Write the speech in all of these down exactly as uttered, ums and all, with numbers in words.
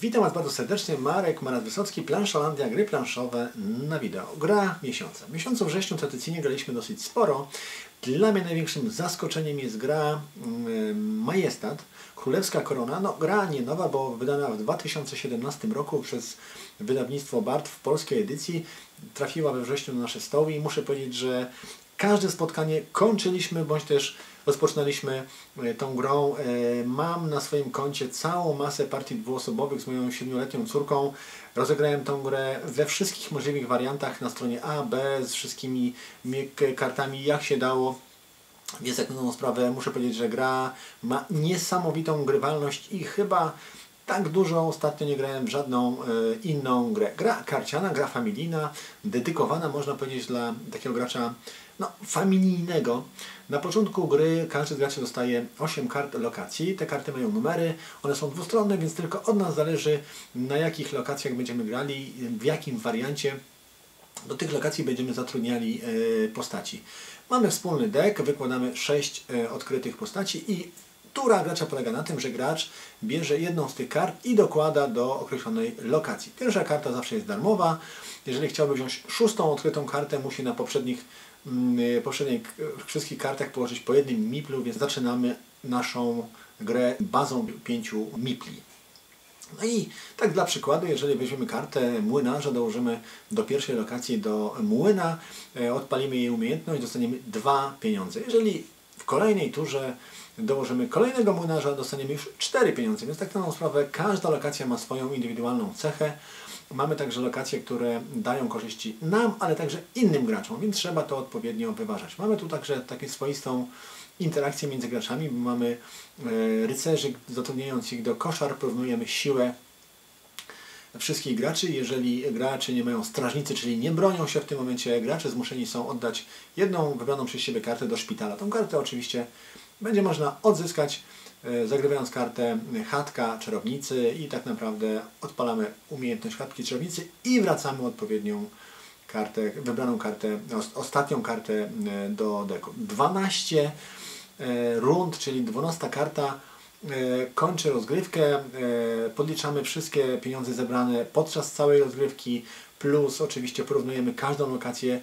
Witam Was bardzo serdecznie, Marek Marat-Wysocki, Planszolandia, gry planszowe na wideo. Gra miesiąca. W miesiącu wrześniu tradycyjnie graliśmy dosyć sporo. Dla mnie największym zaskoczeniem jest gra yy, Majestat, Królewska Korona. No, gra nie nowa, bo wydana w dwa tysiące siedemnastym roku przez wydawnictwo Bard w polskiej edycji. Trafiła we wrześniu na nasze stoły i muszę powiedzieć, że każde spotkanie kończyliśmy, bądź też rozpoczynaliśmy tą grą. Mam na swoim koncie całą masę partii dwuosobowych z moją siedmioletnią córką. Rozegrałem tą grę we wszystkich możliwych wariantach na stronie A, B, z wszystkimi kartami jak się dało. Więc jak na sprawę muszę powiedzieć, że gra ma niesamowitą grywalność i chyba tak dużo ostatnio nie grałem w żadną y, inną grę. Gra karciana, gra familijna, dedykowana można powiedzieć dla takiego gracza no, familijnego. Na początku gry każdy z graczy dostaje osiem kart lokacji. Te karty mają numery, one są dwustronne, więc tylko od nas zależy, na jakich lokacjach będziemy grali, w jakim wariancie. Do tych lokacji będziemy zatrudniali y, postaci. Mamy wspólny deck, wykładamy sześć y, odkrytych postaci i tura gracza polega na tym, że gracz bierze jedną z tych kart i dokłada do określonej lokacji. Pierwsza karta zawsze jest darmowa. Jeżeli chciałby wziąć szóstą odkrytą kartę, musi na poprzednich, yy, poprzednich wszystkich kartach położyć po jednym miplu, więc zaczynamy naszą grę bazą pięciu mipli. No i tak dla przykładu, jeżeli weźmiemy kartę młynarza, dołożymy do pierwszej lokacji do młyna, yy, odpalimy jej umiejętność, dostaniemy dwa pieniądze. Jeżeli w kolejnej turze dołożymy kolejnego młynarza, dostaniemy już cztery pieniądze, więc tak na tą sprawę każda lokacja ma swoją indywidualną cechę. Mamy także lokacje, które dają korzyści nam, ale także innym graczom, więc trzeba to odpowiednio wyważać. Mamy tu także taką swoistą interakcję między graczami, bo mamy e, rycerzy, zatrudniając ich do koszar, porównujemy siłę wszystkich graczy. Jeżeli gracze nie mają strażnicy, czyli nie bronią się w tym momencie, gracze zmuszeni są oddać jedną wybraną przez siebie kartę do szpitala. Tą kartę oczywiście będzie można odzyskać, e, zagrywając kartę chatka czarownicy i tak naprawdę odpalamy umiejętność chatki czarownicy i wracamy odpowiednią kartę, wybraną kartę, ostatnią kartę e, do deku. dwanaście e, rund, czyli dwunasta karta e, kończy rozgrywkę. E, podliczamy wszystkie pieniądze zebrane podczas całej rozgrywki, plus oczywiście porównujemy każdą lokację,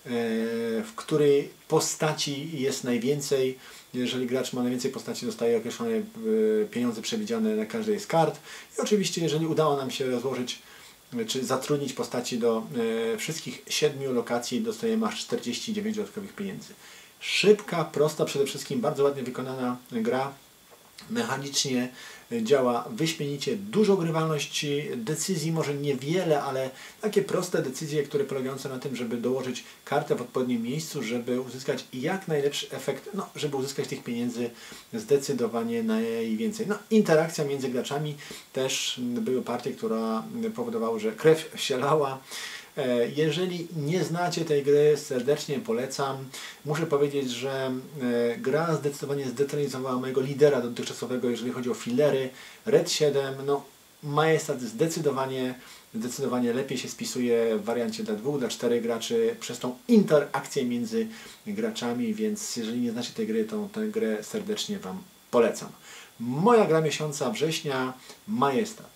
w której postaci jest najwięcej. Jeżeli gracz ma najwięcej postaci, dostaje określone pieniądze przewidziane na każdej z kart. I oczywiście, jeżeli udało nam się rozłożyć czy zatrudnić postaci do wszystkich siedmiu lokacji, dostajemy aż czterdzieści dziewięć dodatkowych pieniędzy. Szybka, prosta, przede wszystkim bardzo ładnie wykonana gra. Mechanicznie działa wyśmienicie, dużo grywalności, decyzji może niewiele, ale takie proste decyzje, które polegające na tym, żeby dołożyć kartę w odpowiednim miejscu, żeby uzyskać jak najlepszy efekt, no, żeby uzyskać tych pieniędzy zdecydowanie najwięcej. No, interakcja między graczami też były partie, która powodowały, że krew się lała. Jeżeli nie znacie tej gry, serdecznie polecam. Muszę powiedzieć, że gra zdecydowanie zdetronizowała mojego lidera dotychczasowego, jeżeli chodzi o filery. Red siedem, no Majestat zdecydowanie, zdecydowanie lepiej się spisuje w wariancie dla dwóch, dla czterech graczy przez tą interakcję między graczami, więc jeżeli nie znacie tej gry, to tę grę serdecznie Wam polecam. Moja gra miesiąca września, Majestat.